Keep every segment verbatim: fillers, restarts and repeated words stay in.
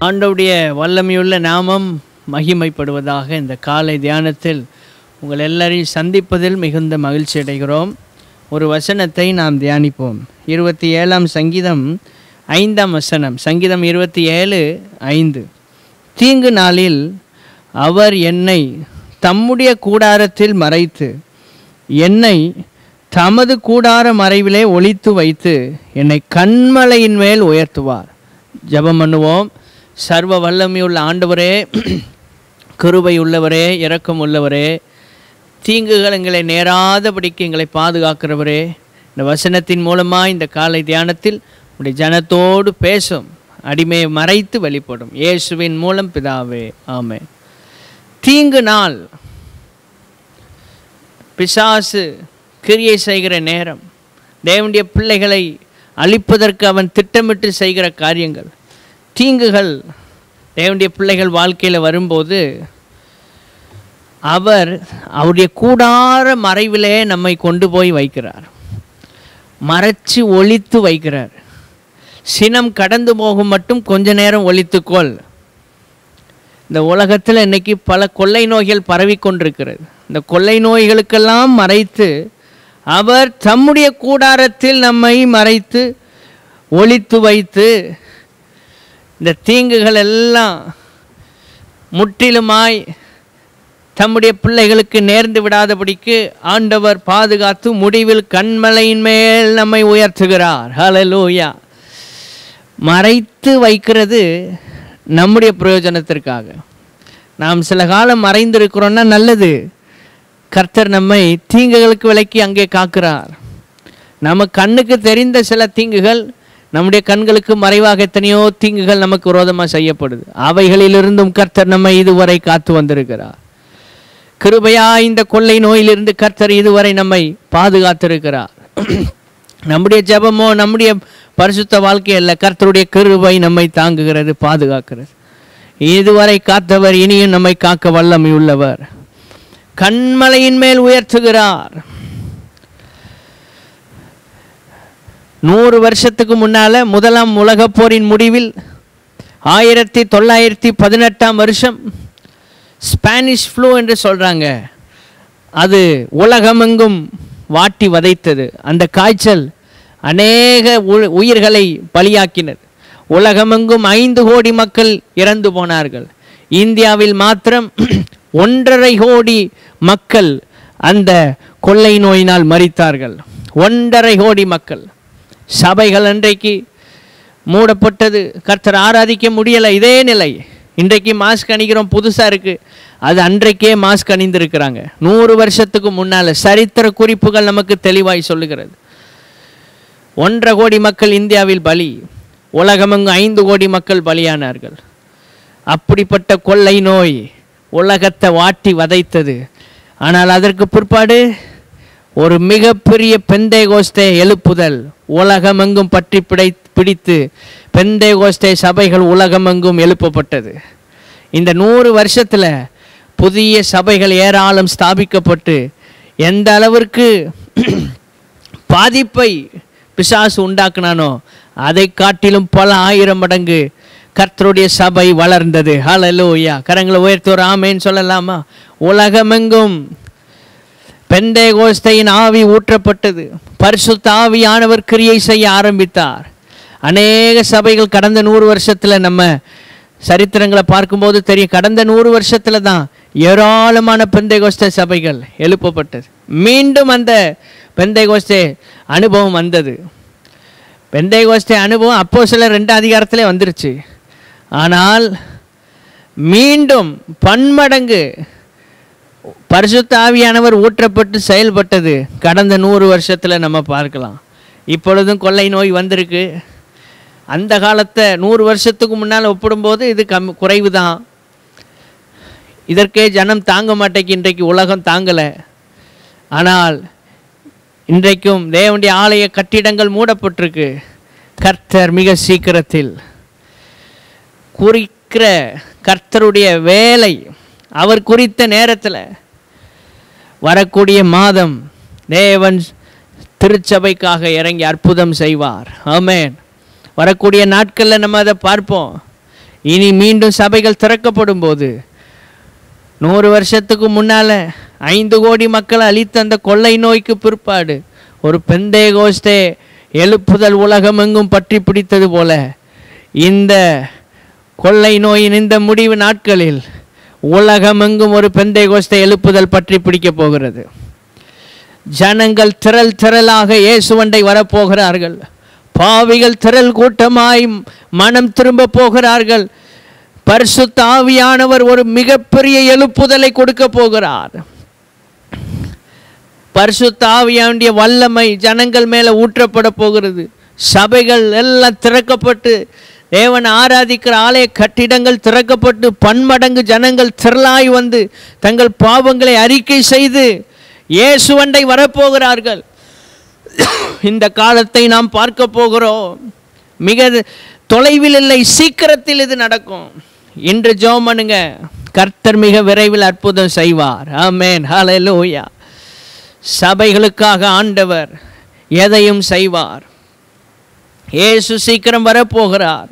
ஆண்டவருடைய வல்லமையுள்ள நாமம் மகிமைப்படுவதாக. இந்த காலை தியானத்தில் உங்கள் எல்லாரையும் சந்திப்பதில் மிகுந்த மகிழ்ச்சி அடைகிறோம். ஒரு வசனத்தை நாம் தியானிப்போம். இருபத்தி ஏழாம் சங்கீதம் ஐந்தாம் வசனம். சங்கீதம் இருபத்தி ஏழு ஐந்து. தீங்கு நாளில் அவர் என்னை தம்முடைய கூடாரத்தில் மறைத்து என்னை தமது கூடார மறைவிலே ஒளித்து வைத்து என்னை கன்மலையின் மேல் உயர்த்துவார். ஜெபம் பண்ணுவோம். சர்வ வல்லமையுள்ள ஆண்டவரே, கிருபை உள்ளவரே, இரக்கம் உள்ளவரே, தீங்குகள் எங்களை நேராதபடிக்கு எங்களை பாதுகாக்கிறவரே, இந்த வசனத்தின் மூலமாக இந்த காலை தியானத்தில் உடைய ஜனத்தோடு பேசும். அடிமையை மறைத்து வெளிப்படும். இயேசுவின் மூலம் பிதாவே, ஆமென். தீங்கு நாள், பிசாசு கிரியை செய்கிற நேரம், தேவனுடைய பிள்ளைகளை அழிப்பதற்கு அவன் திட்டமிட்டு செய்கிற காரியங்கள், தீங்குகள் தேவனுடைய பிள்ளைகள் வாழ்க்கையில் வரும்போது அவர் அவருடைய கூடார மறைவிலே நம்மை கொண்டு போய் வைக்கிறார். மறைச்சி ஒளித்து வைக்கிறார். சினம் கடந்து போகும் மட்டும் கொஞ்ச நேரம் ஒளித்துக்கொள். இந்த உலகத்தில் இன்னைக்கு பல கொள்ளை நோய்கள் பரவி கொண்டிருக்கிறது. இந்த கொள்ளை நோய்களுக்கெல்லாம் மறைத்து அவர் தம்முடைய கூடாரத்தில் நம்மை மறைத்து ஒளித்து வைத்து இந்த தீங்குகள் எல்லாம் முற்றிலுமாய் தம்முடைய பிள்ளைகளுக்கு நேர்ந்து விடாதபடிக்கு ஆண்டவர் பாதுகாத்து முடிவில் கன்மலையின் மேல் நம்மை உயர்த்துகிறார். ஹல்லேலூயா. மறைத்து வைக்கிறது நம்முடைய பிரயோஜனத்திற்காக. நாம் சில காலம் மறைந்திருக்கிறோன்னா நல்லது. கர்த்தர் நம்மை தீங்குகளுக்கு விலக்கி அங்கே காக்கிறார். நம்ம கண்ணுக்கு தெரிந்த சில தீங்குகள், நம்முடைய கண்களுக்கு மறைவாக எத்தனையோ தீங்குகள் நமக்கு விரோதமாக செய்யப்படுது. அவைகளிலிருந்தும் கர்த்தர் நம்மை இதுவரை காத்து வந்திருக்கிறார். கிருபையா இந்த கொள்ளை நோயிலிருந்து கர்த்தர் இதுவரை நம்மை பாதுகாத்திருக்கிறார். நம்முடைய ஜெபமோ நம்முடைய பரிசுத்த வாழ்க்கையல்ல, கர்த்தருடைய கிருபை நம்மை தாங்குகிறது, பாதுகாக்கிறது. இதுவரை காத்தவர் இனியும் நம்மை காக்க வல்லமை உள்ளவர். கன்மலையின் மேல் உயர்த்துகிறார். நூறு வருஷத்துக்கு முன்னால முதலாம் உலக போரின் முடிவில் ஆயிரத்தி தொள்ளாயிரத்தி பதினெட்டாம் வருஷம் ஸ்பானிஷ் ஃப்ளூ என்று சொல்றாங்க. அது உலகமெங்கும் வாட்டி வதைத்தது. அந்த காய்ச்சல் அநேக உயிர்களை பலியாக்கினது. உலகமெங்கும் ஐந்து கோடி மக்கள் இறந்து போனார்கள். இந்தியாவில் மாத்திரம் ஒன்றரை கோடி மக்கள் அந்த கொள்ளை நோயினால் மரித்தார்கள். ஒன்றரை கோடி மக்கள். சபைகள் அன்றைக்கு மூடப்பட்டது. கர்த்தர் ஆராதிக்க முடியலை. இதே நிலை. இன்றைக்கு மாஸ்க் அணிக்கிறோம், புதுசாக இருக்குது. அது அன்றைக்கே மாஸ்க் அணிந்திருக்கிறாங்க. நூறு வருஷத்துக்கு முன்னால் சரித்திர குறிப்புகள் நமக்கு தெளிவாய் சொல்லுகிறது. ஒன்றரை கோடி மக்கள் இந்தியாவில் பலி. உலகமெங்கும் ஐந்து கோடி மக்கள் பலியானார்கள். அப்படிப்பட்ட கொள்ளை நோய் உலகத்தை வாட்டி வதைத்தது. ஆனால் அதற்கு பிற்பாடு ஒரு மிகப்பெரிய பெந்தேகோஸ்தே எழுப்புதல் உலகமெங்கும் பற்றி பிடை பிடித்து பெந்தேகோஸ்தே சபைகள் உலகமெங்கும் எழுப்பப்பட்டது. இந்த நூறு வருஷத்தில் புதிய சபைகள் ஏராளம் ஸ்தாபிக்கப்பட்டு எந்த அளவிற்கு பாதிப்பை பிசாசு உண்டாக்குனானோ அதை காட்டிலும் பல ஆயிரம் மடங்கு கர்த்தருடைய சபை வளர்ந்தது. ஹல்லேலூயா. கரங்களை உயர்த்துவோர் ஆமென் சொல்லலாமா? உலகமெங்கும் பெந்தேகோஸ்தையின் ஆவி ஊற்றப்பட்டது. பரிசுத்த ஆவியானவர் கிரியை செய்ய ஆரம்பித்தார். அநேக சபைகள் கடந்த நூறு வருஷத்தில் நம்ம சரித்திரங்களை பார்க்கும்போது தெரியும். கடந்த நூறு வருஷத்தில் தான் ஏராளமான பெந்தேகோஸ்தே சபைகள் எழுப்பப்பட்டது. மீண்டும் அந்த பெந்தேகோஸ்தே அனுபவம் வந்தது. பெந்தேகோஸ்தே அனுபவம் அப்போ சில ரெண்டு அதிகாரத்திலே வந்துருச்சு. ஆனால் மீண்டும் பன்மடங்கு பரிசுத்த ஆவியானவர் ஊற்றப்பட்டு செயல்பட்டது கடந்த நூறு வருஷத்தில் நம்ம பார்க்கலாம். இப்பொழுதும் கொள்ளை நோய் வந்திருக்கு. அந்த காலத்தை நூறு வருஷத்துக்கு முன்னால் ஒப்பிடும்போது இது கம் குறைவு தான். இதற்கே ஜனம் தாங்க மாட்டேக்கு. இன்றைக்கு உலகம் தாங்கலை. ஆனால் இன்றைக்கும் தேவனுடைய ஆலய கட்டிடங்கள் மூடப்பட்டிருக்கு. கர்த்தர் மிக சீக்கிரத்தில் குறிக்கிற கர்த்தருடைய வேலை, அவர் குறித்த நேரத்தில் வரக்கூடிய மாதம் தேவன் திருச்சபைக்காக இறங்கி அற்புதம் செய்வார். ஆமென். வரக்கூடிய நாட்களில் நம்ம அதை பார்ப்போம். இனி மீண்டும் சபைகள் திறக்கப்படும் போது நூறு வருஷத்துக்கு முன்னால ஐந்து கோடி மக்களை அழித்த அந்த கொள்ளை நோய்க்கு பிற்பாடு ஒரு பெந்தேகோஸ்தே எழுப்புதல் உலகம் எங்கும் பற்றி பிடித்தது போல இந்த கொள்ளை நோயின் இந்த முடிவு நாட்களில் உலகம் எங்கும் ஒரு பெந்தேகோஸ்தே எழுப்புதல் பற்றி பிடிக்க போகிறது. ஜனங்கள் திரள் திரளாக இயேசுவண்டை வரப்போகிறார்கள். பாவிகள் திரள் கூட்டமாய் மனம் திரும்ப போகிறார்கள். பரிசுத்த ஆவியானவர் ஒரு மிகப்பெரிய எழுப்புதலை கொடுக்க போகிறார். பரிசுத்த ஆவியானுடைய வல்லமை ஜனங்கள் மேலே ஊற்றப்பட போகிறது. சபைகள் எல்லாம் திறக்கப்பட்டு தேவன் ஆராதிக்கிற ஆலய கட்டிடங்கள் திறக்கப்பட்டு பன்மடங்கு ஜனங்கள் திரளாய் வந்து தங்கள் பாவங்களை அறிக்கை செய்து இயேசுவண்டை வரப்போகிறார்கள். இந்த காலத்தை நாம் பார்க்க போகிறோம். மிக தொலைவில் இல்லை, சீக்கிரத்தில் இது நடக்கும். இன்று ஜெபம் பண்ணுங்க, கர்த்தர் மிக விரைவில் அற்புதம் செய்வார். ஆமென், ஹல்லேலூயா. சபைகளுக்காக ஆண்டவர் எதையும் செய்வார். இயேசு சீக்கிரம் வரப்போகிறார்.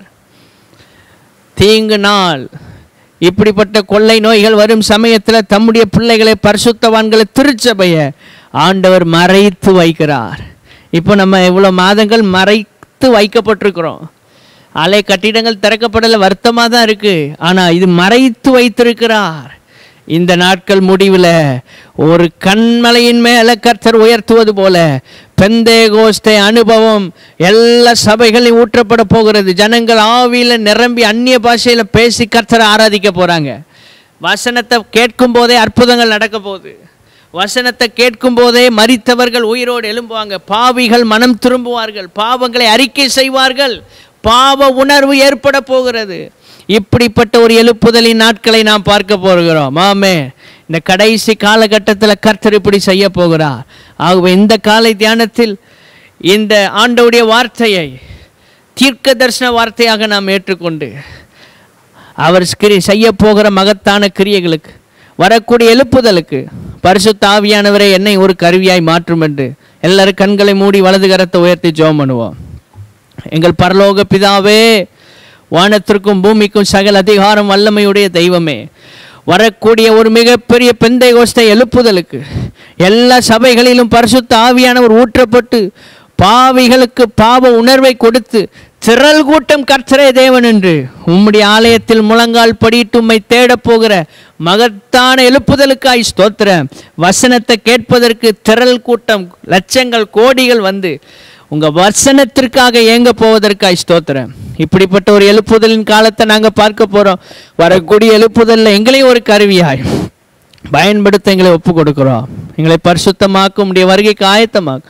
தீங்கு நாள், இப்படிப்பட்ட கொள்ளை நோய்கள் வரும் சமயத்தில் தம்முடைய பிள்ளைகளை, பரிசுத்தவான்களை, திருச்சபையை ஆண்டவர் மறைத்து வைக்கிறார். இப்போ நம்ம இவ்வளோ மாதங்கள் மறைத்து வைக்கப்பட்டிருக்கிறோம். ஆலய கட்டிடங்கள் திறக்கப்படலை, வருத்தமாக தான் இருக்குது. ஆனால் இது மறைத்து வைத்திருக்கிறார். இந்த நாட்கள் முடிவில் ஒரு கண்மலையின் மேலே கர்த்தர் உயர்த்துவது போல பெந்தேகோஸ்தே அனுபவம் எல்லா சபைகளையும் ஊற்றப்பட போகிறது. ஜனங்கள் ஆவியில் நிரம்பி அந்நிய பாஷையில் பேசி கர்த்தரை ஆராதிக்க போகிறாங்க. வசனத்தை கேட்கும் போதே அற்புதங்கள் நடக்க போகுது. வசனத்தை கேட்கும் போதே மரித்தவர்கள் உயிரோடு எழும்புவாங்க. பாவிகள் மனம் திரும்புவார்கள். பாவங்களை அறிக்கை செய்வார்கள். பாவ உணர்வு ஏற்பட போகிறது. இப்படிப்பட்ட ஒரு எழுப்புதலின் நாட்களை நாம் பார்க்க போகிறோம். ஆமே, இந்த கடைசி காலகட்டத்தில் கர்த்தர் இப்படி செய்ய போகிறார். ஆகவே இந்த காலை தியானத்தில் இந்த ஆண்டவருடைய வார்த்தையை தீர்க்க தரிசன வார்த்தையாக நாம் ஏற்றுக்கொண்டு அவர் கிரி செய்ய போகிற மகத்தான கிரியைகளுக்கு, வரக்கூடிய எழுப்புதலுக்கு பரிசுத்த ஆவியானவரை என்னை ஒரு கருவியாய் மாற்றும் என்று எல்லாரும் கண்களை மூடி வலது கரத்தை உயர்த்தி ஜெபம் பண்ணுவோம். எங்கள் பரலோக பிதாவே, வானத்திற்கும் பூமிக்கும் சகல அதிகாரம் வல்லமையுடைய தெய்வமே, வரக்கூடிய ஒரு மிகப்பெரிய பெந்தேகோஸ்தே எழுப்புதலுக்கு எல்லா சபைகளிலும் பரிசுத்த ஆவியானவர் ஊற்றப்பட்டு பாவிகளுக்கு பாவ உணர்வை கொடுத்து திரள் கூட்டம் கர்த்தரே தேவன் என்று உம்முடைய ஆலயத்தில் முழங்கால் படியிட்டு உம்மை தேடப் போகிற மகத்தான எழுப்புதலுக்காய் ஸ்தோத்திரம். வசனத்தை கேட்பதற்கு திரள் கூட்டம் லட்சங்கள் கோடிகள் வந்து உங்கள் வசனத்திற்காக ஏங்க போவதற்காய் ஸ்தோத்திரம். இப்படிப்பட்ட ஒரு எழுப்புதலின் காலத்தை நாங்கள் பார்க்க போகிறோம். வரக்கூடிய எழுப்புதலில் எங்களையும் ஒரு கருவியாய் பயன்படுத்த எங்களை ஒப்பு கொடுக்குறோம். எங்களை பரிசுத்தமாக்கும், உடைய வருகைக்கு ஆயத்தமாக்கும்.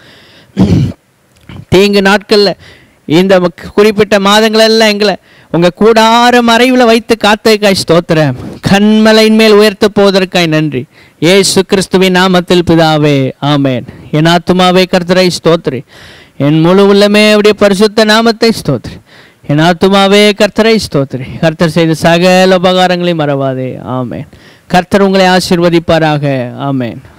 தீங்கு நாட்களில் இந்த குறிப்பிட்ட மாதங்களெல்லாம் எங்களை உங்கள் கூடார மறைவில் வைத்து காத்ததுக்காய் ஸ்தோத்திரம். கண்மலையின் மேல் உயர்த்த போவதற்காய் நன்றி. இயேசு கிறிஸ்துவின் நாமத்தில் பிதாவே, ஆமேன். என் ஆத்துமாவே கர்த்தரை ஸ்தோத்திரி, என் முழு உள்ளமே அவருடைய பரிசுத்த நாமத்தை ஸ்தோத்திரி. என் ஆத்துமாவே கர்த்தரை ஸ்தோத்திரி. கர்த்தர் செய்த சகல உபகாரங்களையும் மறவாதே. ஆமேன். கர்த்தர் உங்களை ஆசீர்வதிப்பாராக. ஆமேன்.